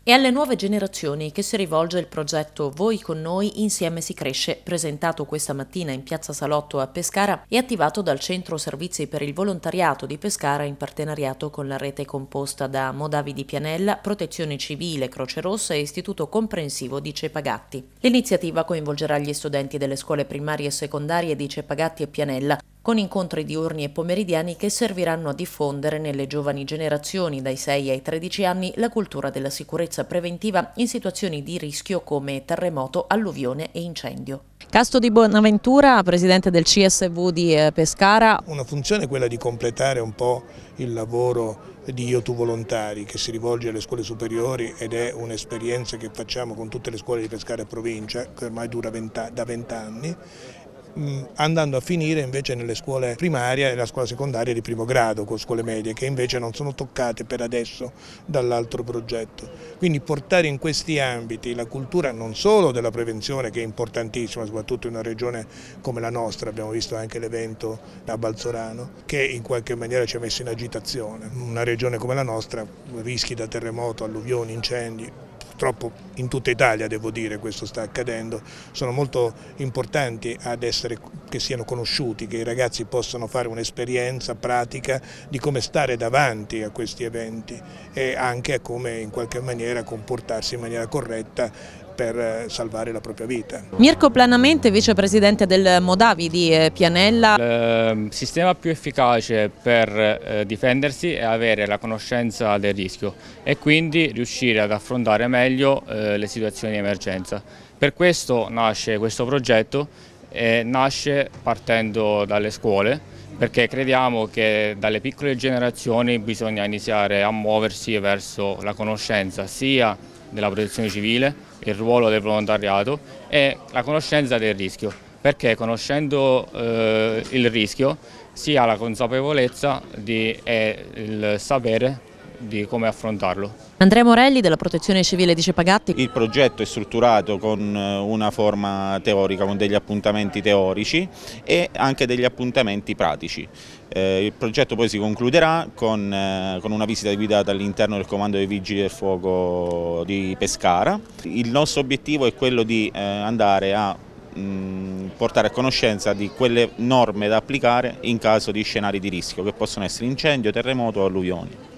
E alle nuove generazioni che si rivolge il progetto Voi con noi, insieme si cresce, presentato questa mattina in Piazza Salotto a Pescara e attivato dal Centro Servizi per il Volontariato di Pescara in partenariato con la rete composta da Modavi di Pianella, Protezione Civile, Croce Rossa e Istituto Comprensivo di Cepagatti. L'iniziativa coinvolgerà gli studenti delle scuole primarie e secondarie di Cepagatti e Pianella, con incontri diurni e pomeridiani che serviranno a diffondere nelle giovani generazioni dai 6 ai 13 anni la cultura della sicurezza preventiva in situazioni di rischio come terremoto, alluvione e incendio. Casto Di Bonaventura, presidente del CSV di Pescara. Una funzione è quella di completare un po' il lavoro di Io Tu Volontari che si rivolge alle scuole superiori ed è un'esperienza che facciamo con tutte le scuole di Pescara e provincia che ormai dura da 20 anni. Andando a finire invece nelle scuole primarie e nella scuola secondaria di primo grado con scuole medie che invece non sono toccate per adesso dall'altro progetto. Quindi portare in questi ambiti la cultura non solo della prevenzione che è importantissima, soprattutto in una regione come la nostra, abbiamo visto anche l'evento a Balzorano che in qualche maniera ci ha messo in agitazione. Una regione come la nostra rischi da terremoto, alluvioni, incendi. Purtroppo in tutta Italia devo dire questo sta accadendo, sono molto importanti che siano conosciuti, che i ragazzi possano fare un'esperienza pratica di come stare davanti a questi eventi e anche a come in qualche maniera comportarsi in maniera corretta per salvare la propria vita. Mirko Planamente, vicepresidente del Modavi di Pianella. Il sistema più efficace per difendersi è avere la conoscenza del rischio e quindi riuscire ad affrontare meglio le situazioni di emergenza. Per questo nasce questo progetto e nasce partendo dalle scuole, perché crediamo che dalle piccole generazioni bisogna iniziare a muoversi verso la conoscenza sia della protezione civile, il ruolo del volontariato e la conoscenza del rischio, perché conoscendo il rischio si ha la consapevolezza e il sapere di come affrontarlo. Andrea Morelli della Protezione Civile di Cepagatti. Il progetto è strutturato con una forma teorica, con degli appuntamenti teorici e anche degli appuntamenti pratici. Il progetto poi si concluderà con una visita guidata all'interno del Comando dei Vigili del Fuoco di Pescara. Il nostro obiettivo è quello di andare a portare a conoscenza di quelle norme da applicare in caso di scenari di rischio che possono essere incendio, terremoto o alluvioni.